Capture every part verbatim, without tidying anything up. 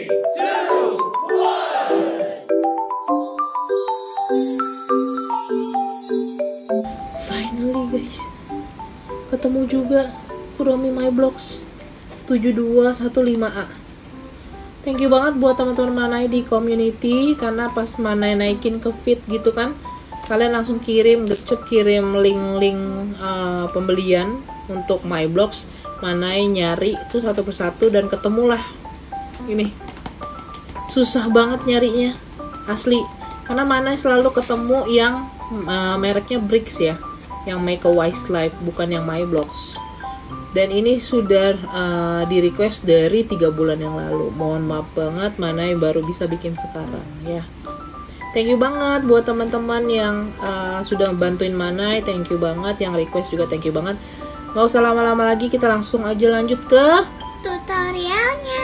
Finally guys, ketemu juga Kuromi My Blocks tujuh dua satu lima A. Thank you banget buat teman-teman Manai di community, karena pas Manai naikin ke feed gitu kan, kalian langsung kirim, gercep kirim link-link uh, pembelian untuk My Blocks. Manai nyari tuh satu persatu dan ketemulah ini. Susah banget nyarinya asli, karena Manai selalu ketemu yang uh, mereknya Bricks ya, yang Make a Wise Life, bukan yang My Blocks. Dan ini sudah uh, di request dari tiga bulan yang lalu. Mohon maaf banget, Manai baru bisa bikin sekarang ya. Thank you banget buat teman-teman yang uh, sudah bantuin Manai. Thank you banget, yang request juga thank you banget. Gak usah lama-lama lagi, kita langsung aja lanjut ke tutorialnya.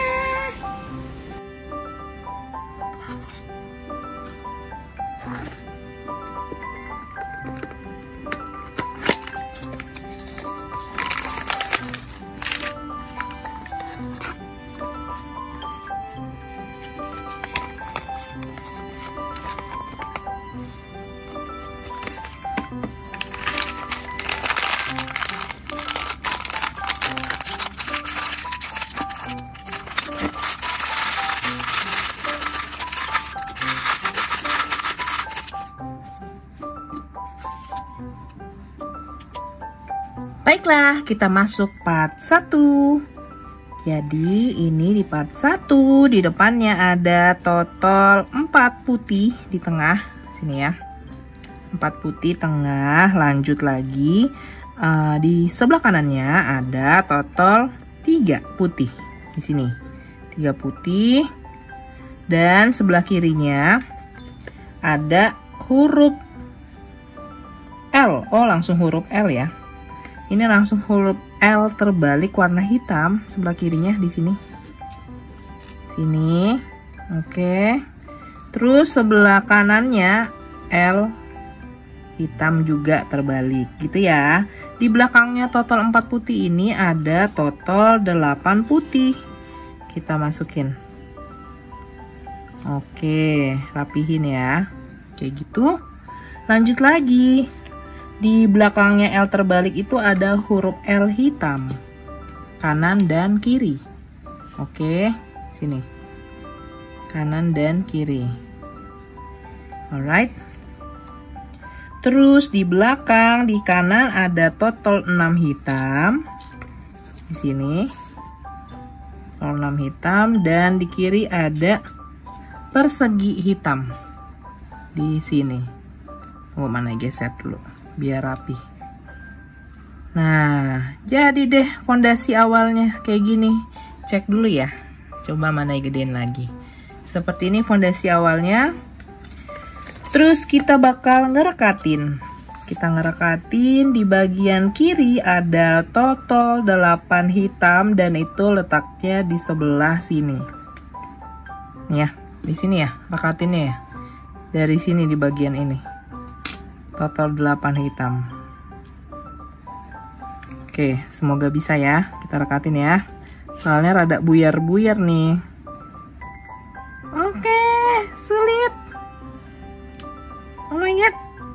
Baiklah, kita masuk part satu. Jadi ini di part satu, di depannya ada total empat putih di tengah sini ya. empat putih tengah, lanjut lagi. Uh, di sebelah kanannya ada total tiga putih di sini. tiga putih. Dan sebelah kirinya ada huruf L. Oh, langsung huruf L ya. Ini langsung huruf L terbalik warna hitam sebelah kirinya di sini. Sini. Oke. Terus sebelah kanannya L hitam juga terbalik gitu ya. Di belakangnya total empat putih ini ada total delapan putih. Kita masukin. Oke, rapihin ya. Kayak gitu. Lanjut lagi. Di belakangnya L terbalik itu ada huruf L hitam, kanan dan kiri. Oke, sini. Kanan dan kiri. Alright. Terus di belakang, di kanan ada total enam hitam. Di sini. Total enam hitam, dan di kiri ada persegi hitam. Di sini. Oh, mana geser dulu biar rapi. Nah, jadi deh fondasi awalnya kayak gini. Cek dulu ya. Coba Manai gedein lagi. Seperti ini fondasi awalnya. Terus kita bakal ngerekatin. Kita ngerekatin di bagian kiri ada total delapan hitam, dan itu letaknya di sebelah sini. Nih ya, di sini ya, rekatinnya ya. Dari sini di bagian ini. Total delapan hitam. Oke, semoga bisa ya. Kita rekatin ya. Soalnya rada buyar-buyar nih. Oke, sulit. Oh my god.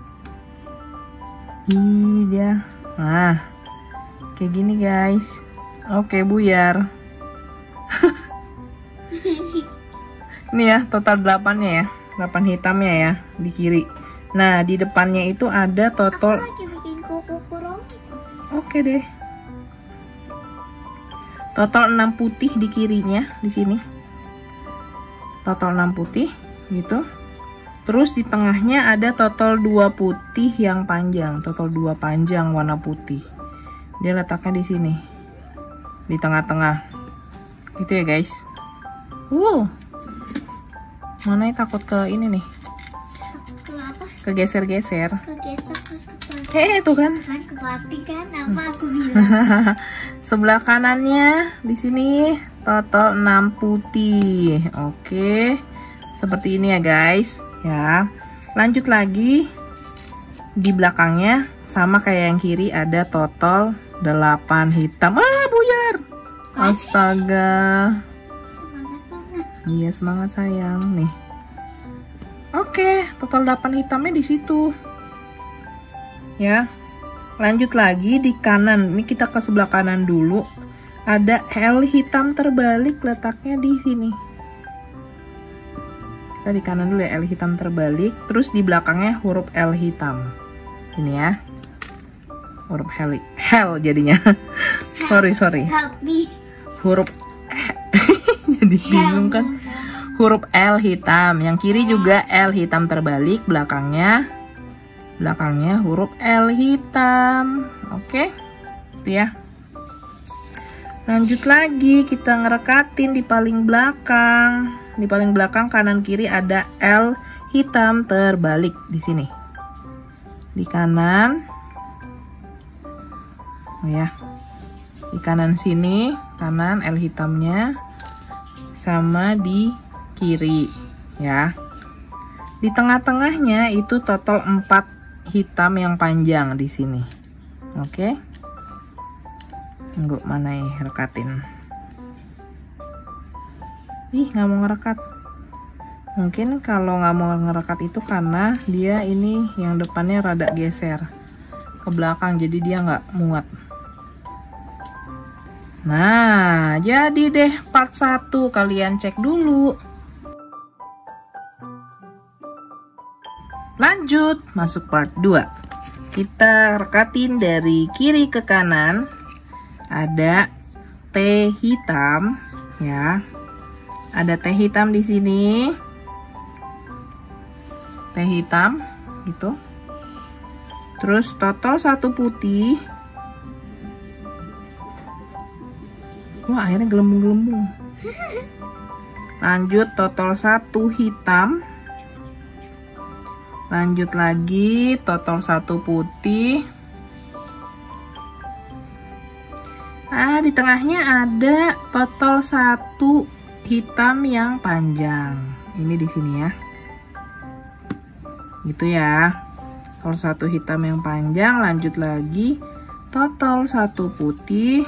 Ih, dia. Nah, kayak gini guys. Oke, buyar. Ini ya, total delapannya ya. delapan hitamnya ya di kiri. Nah, di depannya itu ada total. Aku lagi bikin kuku kurung. Oke deh. Total enam putih di kirinya di sini. Total enam putih gitu. Terus di tengahnya ada total dua putih yang panjang, total dua panjang warna putih. Dia letaknya di sini. Di tengah-tengah. Gitu ya, guys. Uh. Mana takut ke ini nih. Kegeser-geser. Kegeser terus ke Eh, tuh kan. Kan kepati kan apa aku bilang. Sebelah kanannya di sini total enam putih. Oke. Seperti ini ya, guys. Ya. Lanjut lagi. Di belakangnya sama kayak yang kiri ada total delapan hitam. Ah, buyar. Astaga. Iya, semangat sayang. Nih. Oke, total delapan hitamnya di situ. Ya. Lanjut lagi di kanan. Ini kita ke sebelah kanan dulu. Ada L hitam terbalik, letaknya di sini. Kita di kanan dulu ya, L hitam terbalik. Terus di belakangnya huruf L hitam. Ini ya. Huruf L, L jadinya. sorry, sorry. Help me. Huruf jadi bingung kan. Huruf L hitam, yang kiri juga L hitam terbalik, belakangnya belakangnya huruf L hitam. Oke, itu ya. Lanjut lagi, kita ngerekatin di paling belakang. Di paling belakang kanan kiri ada L hitam terbalik di sini. Di kanan, oh ya, di kanan sini, kanan L hitamnya. Sama di kiri ya. Di tengah-tengahnya itu total empat hitam yang panjang di sini. Oke. Tunggu mana ya rekatin. Ih, nggak mau ngerekat. Mungkin kalau nggak mau ngerekat itu karena dia ini yang depannya rada geser ke belakang, jadi dia nggak muat. Nah, jadi deh part satu, kalian cek dulu. Lanjut, masuk part dua. Kita rekatin dari kiri ke kanan. Ada T hitam, ya. Ada T hitam di sini. T hitam, gitu. Terus total satu putih. Wah, akhirnya gelembung-gelembung. Lanjut total satu hitam. Lanjut lagi total satu putih. Ah, di tengahnya ada total satu hitam yang panjang. Ini di sini ya. Gitu ya. Total satu hitam yang panjang, lanjut lagi total satu putih.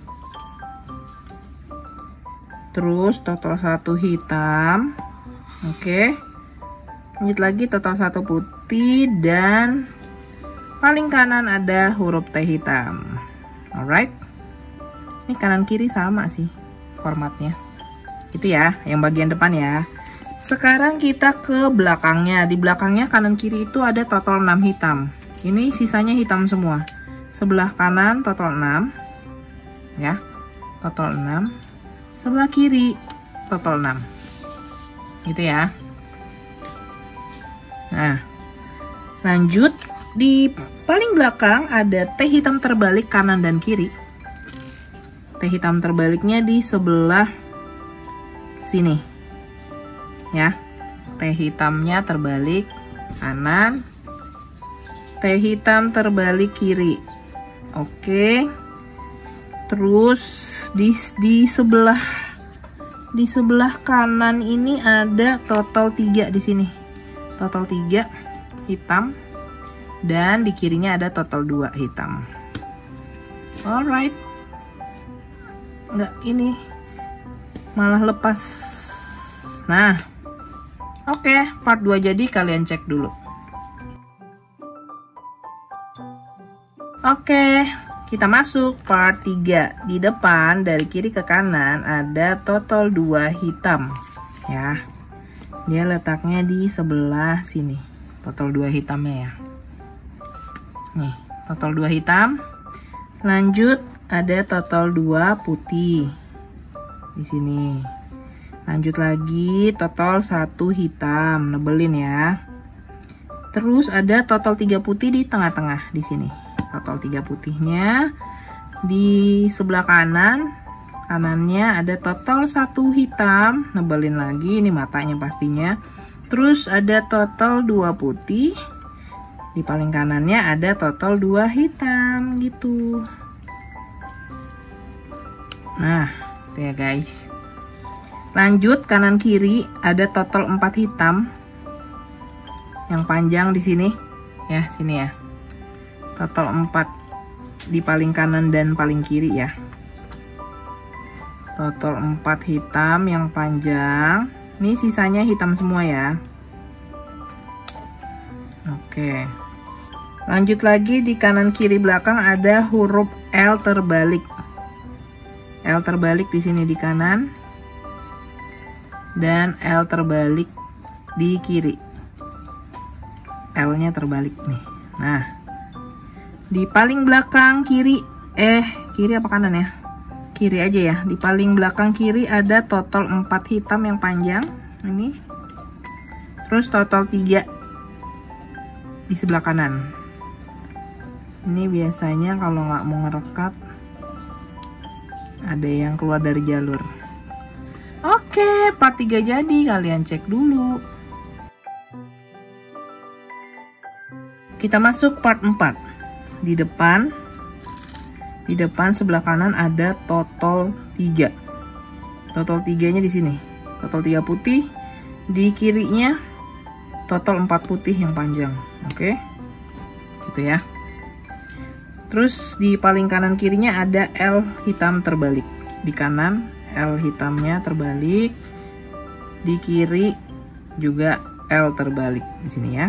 Terus total satu hitam. Oke. Lanjut lagi total satu putih dan paling kanan ada huruf T hitam. Alright. Ini kanan kiri sama sih formatnya. Gitu ya, yang bagian depan ya. Sekarang kita ke belakangnya. Di belakangnya kanan kiri itu ada total enam hitam. Ini sisanya hitam semua. Sebelah kanan total enam. Ya. Total enam. Sebelah kiri total enam. Gitu ya. Nah, lanjut di paling belakang ada T hitam terbalik kanan dan kiri. T hitam terbaliknya di sebelah sini. Ya. T hitamnya terbalik kanan. T hitam terbalik kiri. Oke. Terus di di sebelah di sebelah kanan ini ada total tiga di sini. Total tiga hitam dan di kirinya ada total dua hitam. Alright. Enggak, ini malah lepas. Nah, oke, okay, part dua jadi, kalian cek dulu. Oke, okay, kita masuk part tiga. Di depan dari kiri ke kanan ada total dua hitam ya. Dia letaknya di sebelah sini. Total dua hitamnya ya. Nih, total dua hitam. Lanjut ada total dua putih di sini. Lanjut lagi total satu hitam, nebelin ya. Terus ada total tiga putih di tengah-tengah di sini. Total tiga putihnya di sebelah kanan. Kanannya ada total satu hitam, nebelin lagi, ini matanya pastinya. Terus ada total dua putih. Di paling kanannya ada total dua hitam gitu. Nah, itu ya guys. Lanjut kanan kiri ada total empat hitam. Yang panjang di sini. Ya, sini ya. Total empat di paling kanan dan paling kiri ya. Total empat hitam yang panjang. Ini sisanya hitam semua ya. Oke. Lanjut lagi, di kanan kiri belakang ada huruf L terbalik. L terbalik di sini di kanan. Dan L terbalik di kiri. L-nya terbalik nih. Nah, di paling belakang kiri, eh kiri apa kanan ya? Kiri aja ya. Di paling belakang kiri ada total empat hitam yang panjang. Ini. Terus total tiga di sebelah kanan. Ini biasanya kalau nggak mau ngerekat ada yang keluar dari jalur. Oke, part tiga jadi. Kalian cek dulu. Kita masuk part empat. Di depan Di depan sebelah kanan ada total tiga. Total tiganya di sini. Total tiga putih. Di kirinya total empat putih yang panjang. Oke. Gitu ya. Terus di paling kanan kirinya ada L hitam terbalik. Di kanan L hitamnya terbalik. Di kiri juga L terbalik di sini ya.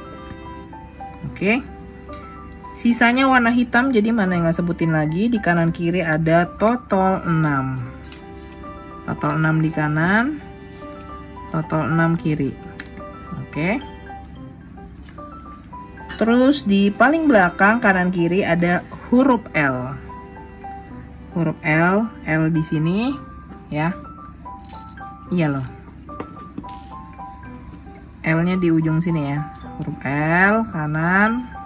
Oke. Sisanya warna hitam, jadi mana yang nggak sebutin lagi. Di kanan kiri ada total enam. Total enam di kanan, total enam kiri. Oke. Terus di paling belakang kanan kiri ada huruf L. Huruf L, L di sini ya. Iya loh. L-nya di ujung sini ya. Huruf L kanan.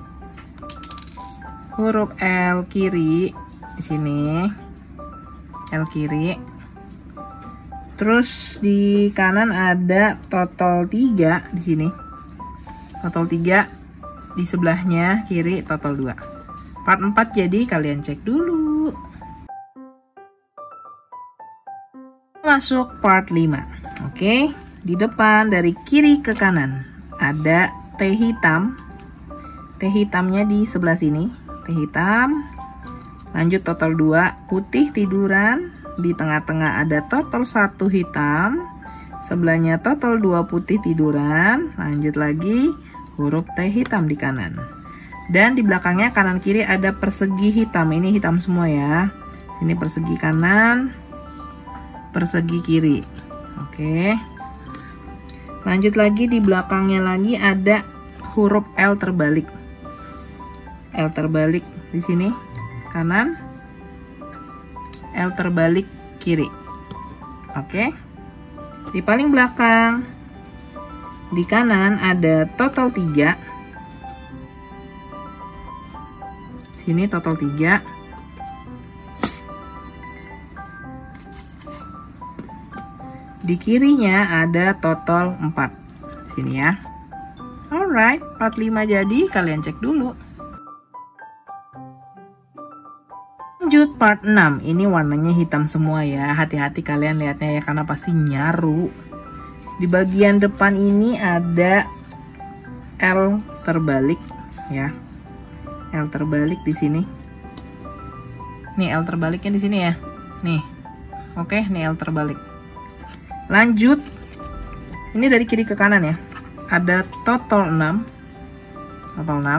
Huruf L kiri di sini, L kiri. Terus di kanan ada total tiga di sini. Total tiga di sebelahnya kiri total dua. Part empat jadi, kalian cek dulu. Masuk part lima. Oke, di depan dari kiri ke kanan ada T hitam. T hitamnya di sebelah sini. T hitam, lanjut total dua putih tiduran, di tengah-tengah ada total satu hitam, sebelahnya total dua putih tiduran, lanjut lagi huruf T hitam di kanan, dan di belakangnya kanan kiri ada persegi hitam. Ini hitam semua ya. Ini persegi kanan, persegi kiri. Oke, lanjut lagi, di belakangnya lagi ada huruf L terbalik. L terbalik di sini kanan, L terbalik kiri. Oke. Di paling belakang di kanan ada total tiga. Sini total tiga. Di kirinya ada total empat. Sini ya. Alright, part lima jadi, kalian cek dulu. Lanjut part enam. Ini warnanya hitam semua ya. Hati-hati kalian lihatnya ya, karena pasti nyaru. Di bagian depan ini ada L terbalik ya. L terbalik di sini. Nih L terbaliknya di sini ya. Nih. Oke, nih L terbalik. Lanjut. Ini dari kiri ke kanan ya. Ada total enam. Total enam.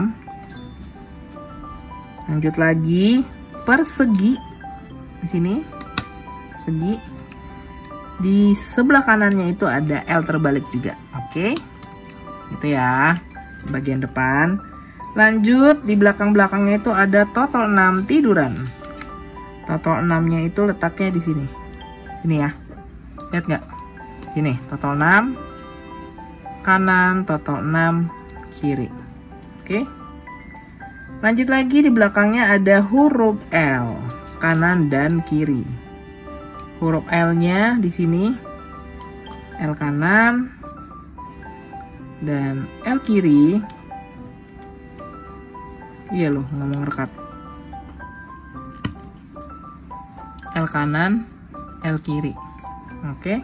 Lanjut lagi. Persegi di sini, persegi. Di sebelah kanannya itu ada L terbalik juga. Oke, itu ya bagian depan. Lanjut, di belakang-belakangnya itu ada total enam tiduran. Total enam-nya itu letaknya di sini. Ini ya, lihat nggak? Sini total enam kanan, total enam kiri. Oke. Lanjut lagi, di belakangnya ada huruf L kanan dan kiri. Huruf L-nya di sini, L kanan dan L kiri. Iya loh, ngomong rekat. L kanan, L kiri. Oke.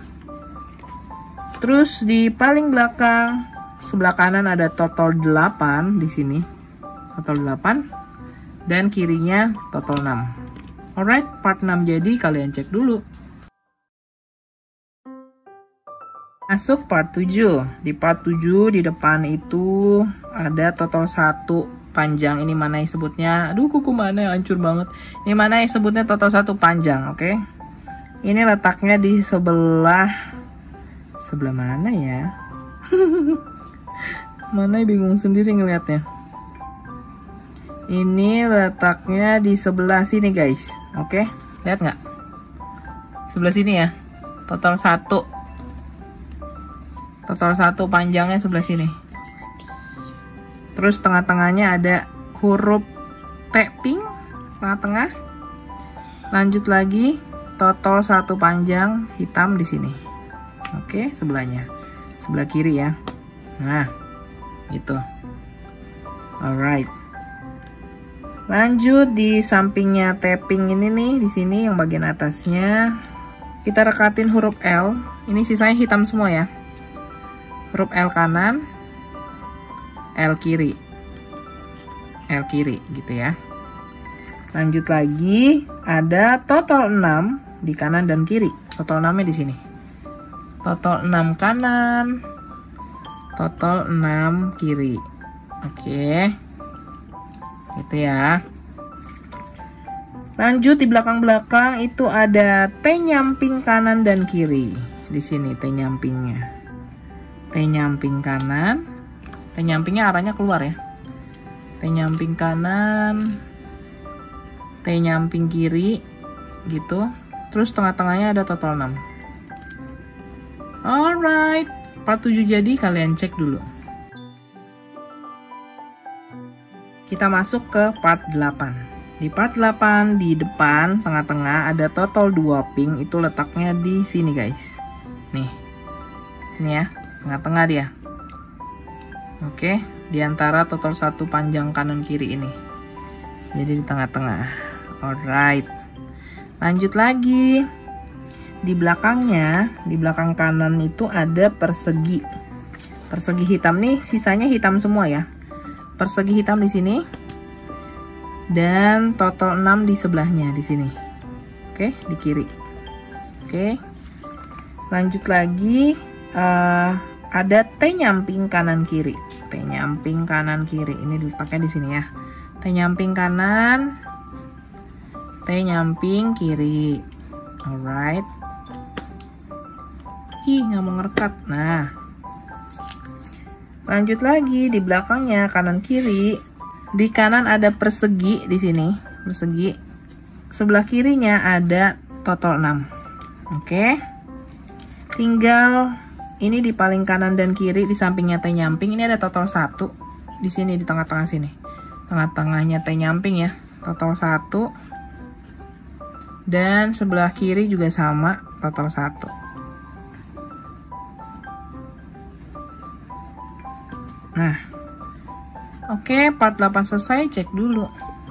Terus di paling belakang sebelah kanan ada total delapan di sini. Total delapan dan kirinya total enam. Alright, part enam jadi, kalian cek dulu. Masuk part tujuh. Di part tujuh di depan itu ada total satu panjang. Ini mana yang sebutnya? Aduh, kuku mana yang hancur banget. Ini mana yang sebutnya total satu panjang, oke? Okay? Ini letaknya di sebelah sebelah mana ya? Mana bingung sendiri ngelihatnya. Ini letaknya di sebelah sini, guys. Oke, okay? Lihat nggak? Sebelah sini ya. Total satu. Total satu panjangnya sebelah sini. Terus tengah-tengahnya ada huruf T pink, tengah-tengah. Lanjut lagi, total satu panjang hitam di sini. Oke, sebelahnya, sebelah kiri ya. Nah, gitu. Alright. Lanjut di sampingnya T pink ini nih, di sini yang bagian atasnya kita rekatin huruf L. Ini sisanya hitam semua ya. Huruf L kanan, L kiri, L kiri gitu ya. Lanjut lagi, ada total enam di kanan dan kiri. Total enam-nya di sini. Total enam kanan, total enam kiri. Oke. Gitu ya. Lanjut di belakang-belakang itu ada T nyamping kanan dan kiri. Di sini T nyampingnya. T nyamping kanan, T nyampingnya arahnya keluar ya. T nyamping kanan, T nyamping kiri, gitu. Terus tengah-tengahnya ada total enam. Alright, part tujuh jadi, kalian cek dulu. Kita masuk ke part delapan. Di part delapan, di depan, tengah-tengah ada total dua pink, itu letaknya di sini guys. Nih, ini ya. Tengah-tengah dia. Oke, di antara total satu panjang kanan kiri ini. Jadi di tengah-tengah. Alright. Lanjut lagi. Di belakangnya, di belakang kanan itu ada persegi. Persegi hitam nih, sisanya hitam semua ya. Persegi hitam di sini. Dan total enam di sebelahnya di sini. Oke, di kiri. Oke. Lanjut lagi, uh, ada T nyamping kanan kiri. T nyamping kanan kiri. Ini diletaknya di sini ya. T nyamping kanan, T nyamping kiri. Alright. Ih, nggak mau ngerekat. Nah, lanjut lagi di belakangnya kanan kiri. Di kanan ada persegi di sini, persegi. Sebelah kirinya ada total enam. Oke. Tinggal ini di paling kanan dan kiri di sampingnya T nyamping ini ada total satu. Di sini di tengah-tengah sini. Tengah-tengahnya T nyamping ya, total satu. Dan sebelah kiri juga sama, total satu. Nah, oke, part delapan selesai, cek dulu.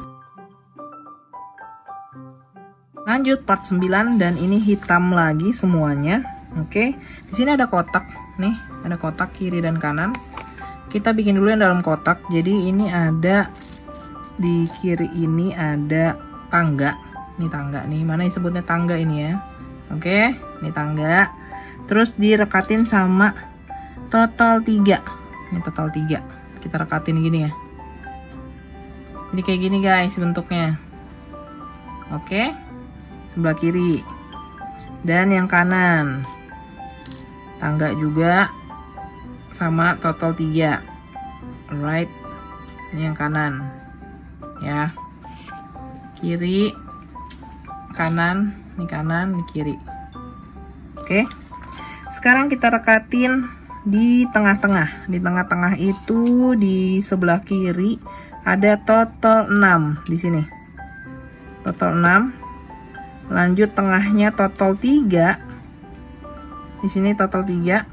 Lanjut part sembilan dan ini hitam lagi semuanya. Oke, di sini ada kotak nih, ada kotak kiri dan kanan. Kita bikin dulu yang dalam kotak. Jadi ini ada di kiri ini ada tangga. Ini tangga nih, mana disebutnya tangga ini ya. Oke, ini tangga. Terus direkatin sama total tiga. Ini total tiga. Kita rekatin gini ya. Jadi kayak gini guys bentuknya. Oke, sebelah kiri. Dan yang kanan. Tangga juga sama total tiga. Alright. Ini yang kanan. Ya. Kiri, kanan, ini kanan, ini kiri. Oke. Sekarang kita rekatin di tengah-tengah. Di tengah-tengah itu di sebelah kiri ada total enam di sini. Total enam. Lanjut tengahnya total tiga. Di sini total tiga.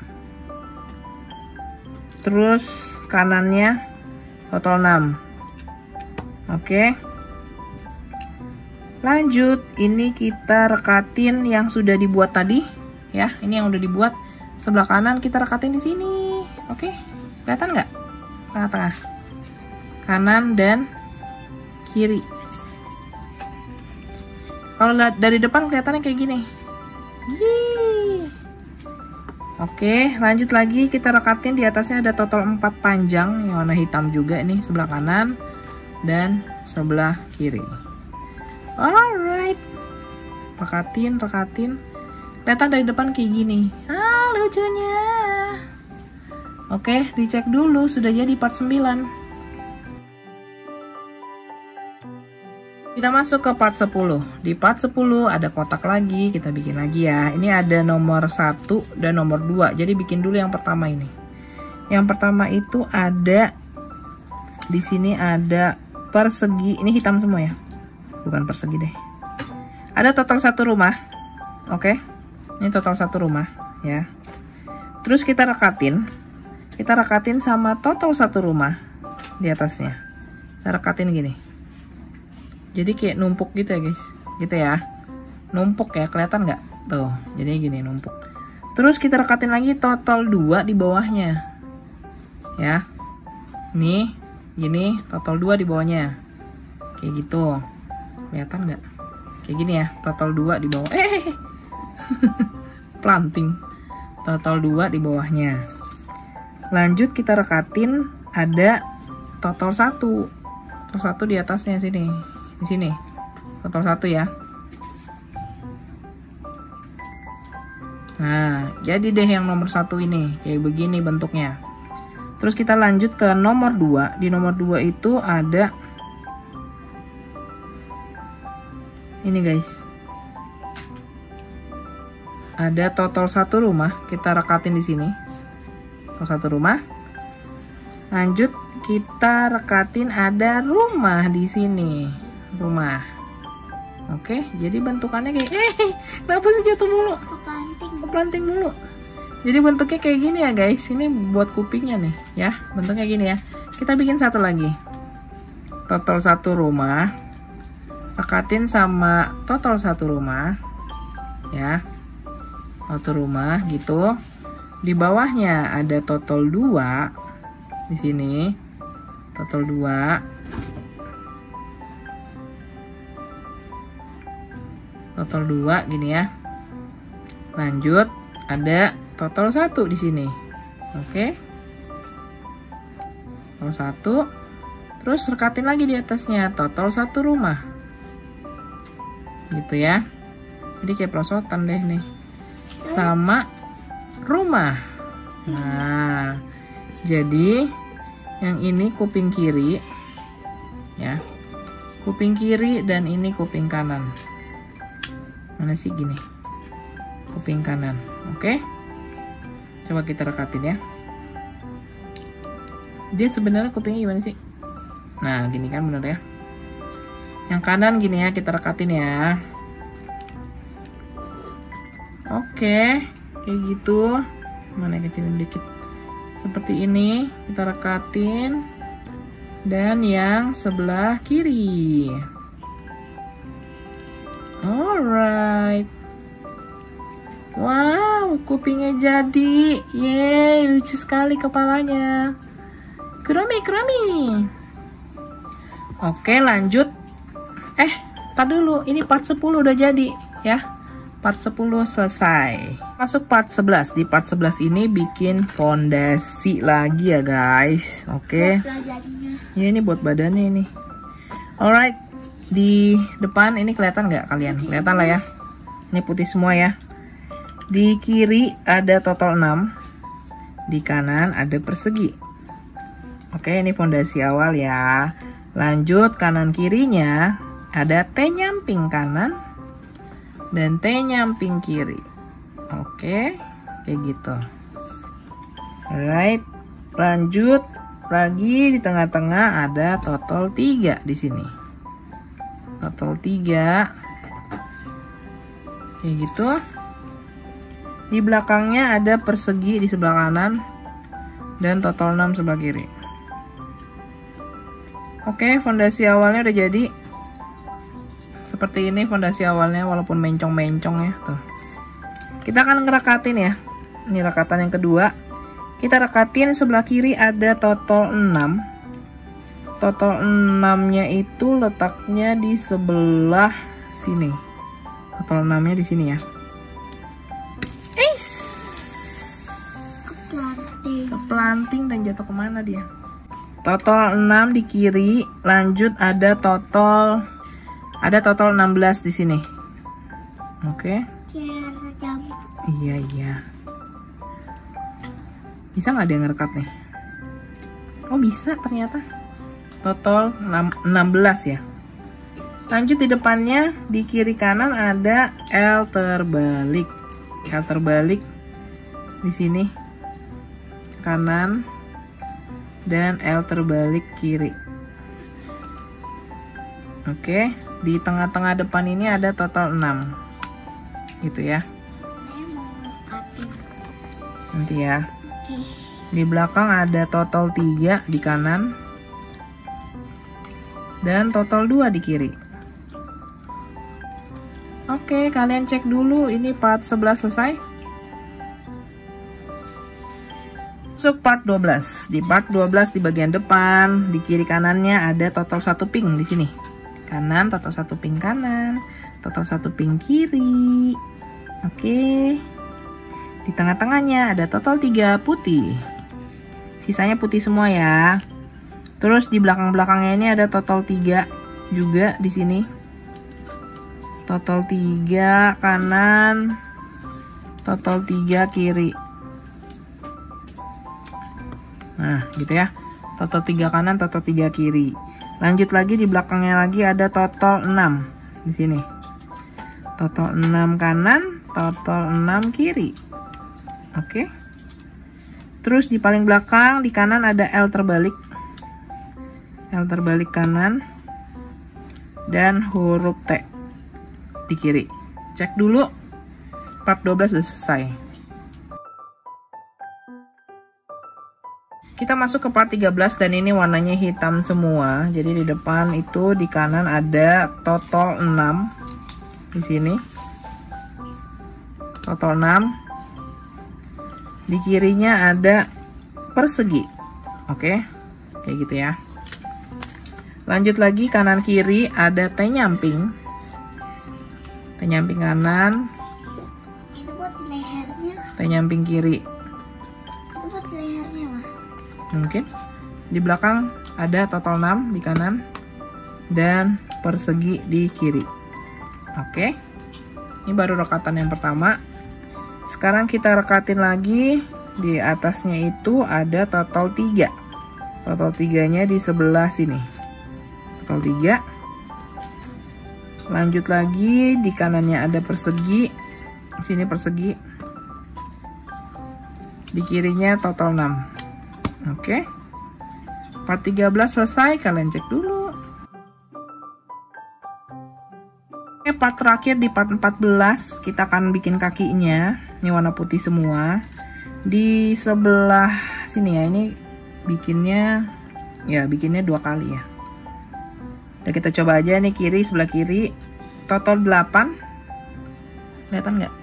Terus kanannya total enam. Oke. Lanjut, ini kita rekatin yang sudah dibuat tadi ya. Ini yang udah dibuat. Sebelah kanan kita rekatin di sini. Oke. Kelihatan nggak? Tengah-tengah. Kanan dan kiri. Kalau dari depan kelihatannya kayak gini. Yeay. Oke, lanjut lagi kita rekatin. Di atasnya ada total empat panjang yang warna hitam juga nih, sebelah kanan dan sebelah kiri. Alright, rekatin, rekatin. Kelihatan dari depan kayak gini. Ah, lucunya. Oke, dicek dulu sudah jadi part sembilan. Kita masuk ke part sepuluh. Di part sepuluh ada kotak lagi, kita bikin lagi ya. Ini ada nomor satu dan nomor dua. Jadi bikin dulu yang pertama ini. Yang pertama itu ada di sini ada persegi. Ini hitam semua ya. Bukan persegi deh. Ada total satu rumah. Oke. Ini total satu rumah ya. Terus kita rekatin. Kita rekatin sama total satu rumah di atasnya. Kita rekatin gini. Jadi kayak numpuk gitu ya guys, gitu ya, numpuk ya, kelihatan nggak? Tuh, jadi gini numpuk. Terus kita rekatin lagi total dua di bawahnya, ya. Nih, gini total dua di bawahnya, kayak gitu, kelihatan nggak? Kayak gini ya, total dua di bawah. Eh, planting, total dua di bawahnya. Lanjut kita rekatin ada total satu, total satu di atasnya sini. Di sini total satu ya. Nah, jadi deh yang nomor satu ini kayak begini bentuknya. Terus kita lanjut ke nomor dua. Di nomor dua itu ada ini guys. Ada total satu rumah, kita rekatin di sini. Total satu rumah. Lanjut kita rekatin ada rumah di sini. Rumah. Oke, jadi bentukannya kayak eh kenapa sih jatuh mulu? Keplanting. Keplanting mulu. Jadi bentuknya kayak gini ya guys. Ini buat kupingnya nih ya. Bentuknya gini ya. Kita bikin satu lagi. Total satu rumah. Rekatin sama total satu rumah. Ya. Satu rumah gitu. Di bawahnya ada total dua. Di sini. Total dua. Total dua gini ya. Lanjut ada total satu di sini. Oke. Total satu. Terus rekatin lagi di atasnya total satu rumah. Gitu ya. Jadi kayak perosotan deh nih. Sama rumah. Nah, jadi yang ini kuping kiri ya. Kuping kiri dan ini kuping kanan. Mana sih gini? Kuping kanan. Oke. Coba kita rekatin ya. Dia sebenarnya kupingnya gimana sih? Nah, gini kan bener ya. Yang kanan gini ya, kita rekatin ya. Oke, kayak gitu. Mana yang kecilin dikit. Seperti ini, kita rekatin. Dan yang sebelah kiri. Alright. Wow, kupingnya jadi. Yeay, lucu sekali kepalanya. Kurami, kurami. Oke, lanjut. Eh, tar dulu. Ini part sepuluh udah jadi, ya. Part sepuluh selesai. Masuk part sebelas. Di part sebelas ini bikin fondasi lagi ya, guys. Oke. Ya, ini buat badannya ini. Alright. Di depan ini kelihatan nggak kalian? Kelihatan lah ya. Ini putih semua ya. Di kiri ada total enam. Di kanan ada persegi. Oke, ini fondasi awal ya. Lanjut kanan kirinya ada T nyamping kanan dan T nyamping kiri. Oke, kayak gitu. Alright. Lanjut lagi di tengah-tengah ada total tiga di sini. Total tiga kayak gitu. Di belakangnya ada persegi di sebelah kanan dan total enam sebelah kiri. Oke, fondasi awalnya udah jadi seperti ini. Fondasi awalnya walaupun mencong-mencong ya tuh. Kita akan ngerekatin ya. Ini rekatan yang kedua. Kita rekatin sebelah kiri ada total enam. Total enam nya itu letaknya di sebelah sini. Total enam-nya di sini ya. Eish. Keplanting. Keplanting dan jatuh kemana dia? Total enam di kiri, lanjut ada total ada total enam belas di sini. Oke. Iya, iya. Bisa nggak dia ngerekat nih? Oh, bisa ternyata. Total enam belas ya. Lanjut di depannya, di kiri kanan ada L terbalik. L terbalik di sini kanan dan L terbalik kiri. Oke, di tengah-tengah depan ini ada total enam. Gitu ya. Nanti ya. Di belakang ada total tiga di kanan dan total dua di kiri. Oke, kalian cek dulu ini part sebelas selesai. So, part dua belas. Di part dua belas di bagian depan, di kiri kanannya ada total satu pink di sini. Kanan total satu pink kanan, total satu pink kiri. Oke. Di tengah-tengahnya ada total tiga putih. Sisanya putih semua ya. Terus di belakang-belakangnya ini ada total tiga juga di sini. Total tiga kanan, total tiga kiri. Nah, gitu ya. Total tiga kanan, total tiga kiri. Lanjut lagi di belakangnya lagi ada total enam di sini. Total enam kanan, total enam kiri. Oke. Terus di paling belakang di kanan ada L terbalik. L terbalik kanan dan huruf T di kiri. Cek dulu part dua belas sudah selesai. Kita masuk ke part tiga belas dan ini warnanya hitam semua. Jadi di depan itu di kanan ada total enam di sini. Total enam. Di kirinya ada persegi. Oke. Kayak gitu ya. Lanjut lagi kanan kiri ada T nyamping. T nyamping kanan. Itu buat lehernya. T nyamping kiri. Itu buat lehernya, Mah. Mungkin. Di belakang ada total enam di kanan dan persegi di kiri. Oke. Ini baru rekatan yang pertama. Sekarang kita rekatin lagi. Di atasnya itu ada total tiga. Total tiganya di sebelah sini. Total tiga. Lanjut lagi di kanannya ada persegi. Sini persegi. Di kirinya total enam. Oke. Part tiga belas selesai, kalian cek dulu. Oke, part terakhir di part empat belas kita akan bikin kakinya. Ini warna putih semua. Di sebelah sini ya, ini bikinnya ya bikinnya dua kali ya. Nah, kita coba aja nih kiri, sebelah kiri total delapan. Kelihatan nggak?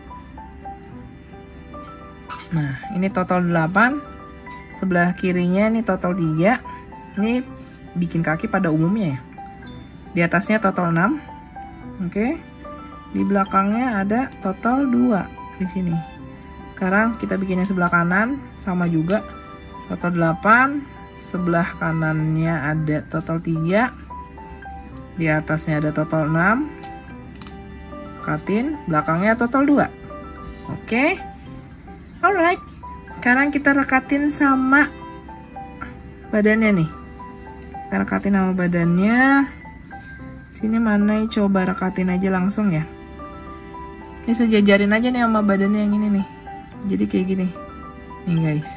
Nah, ini total delapan. Sebelah kirinya ini total tiga. Ini bikin kaki pada umumnya ya. Di atasnya total enam. Oke. Di belakangnya ada total dua di sini. Sekarang kita bikin yang sebelah kanan sama juga. Total delapan. Sebelah kanannya ada total tiga. Di atasnya ada total enam. Rekatin, belakangnya total dua. Oke. Alright. Sekarang kita rekatin sama badannya nih. Kita rekatin sama badannya. Sini mana, coba rekatin aja langsung ya. Ini sejajarin aja nih sama badannya yang ini nih. Jadi kayak gini. Nih guys.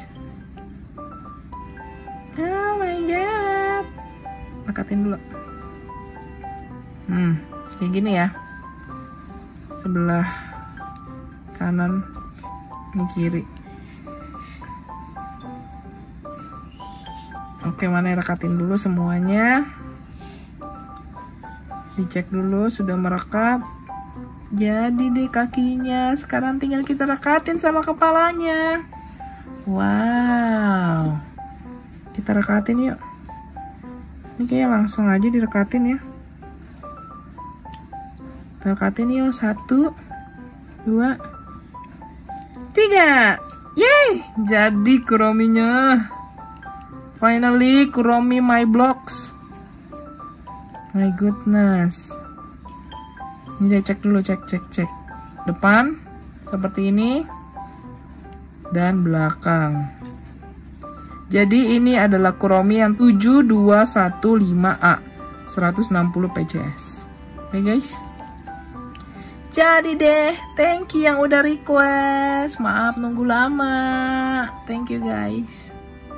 Oh my god. Rekatin dulu. Hmm, kayak gini ya. Sebelah kanan, ini kiri. Oke, mana rekatin dulu semuanya. Dicek dulu sudah merekat. Jadi deh kakinya. Sekarang tinggal kita rekatin sama kepalanya. Wow. Kita rekatin yuk. Ini kayak langsung aja direkatin ya. Kita katin yuk. Satu, dua, tiga. Yeay, jadi Kurominya. Finally, Kuromi My Blocks. My goodness. Ini deh, cek dulu, cek, cek, cek. Depan seperti ini dan belakang. Jadi ini adalah Kuromi yang tujuh dua satu lima A, seratus enam puluh P C S. Oke okay, guys. Jadi deh, thank you yang udah request. Maaf nunggu lama. Thank you guys.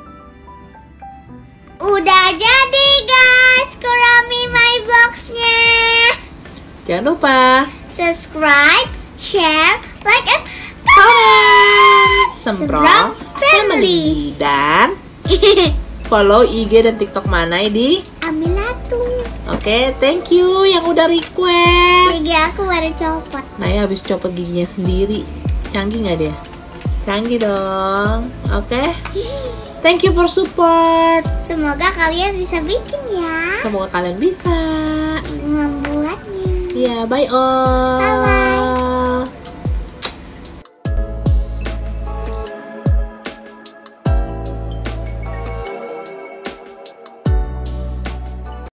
Udah jadi guys, Kuromi My Blocks-nya. Jangan lupa subscribe, share, like, and comment. Sembrong Family. Dan follow I G dan TikTok Manai di Amilatu. Oke, okay, thank you yang udah request. Gigi aku baru copot. Naya habis copot giginya sendiri. Canggih nggak dia? Canggih dong. Oke. Okay? Thank you for support. Semoga kalian bisa bikin ya. Semoga kalian bisa membuatnya. Ya, bye all. Bye.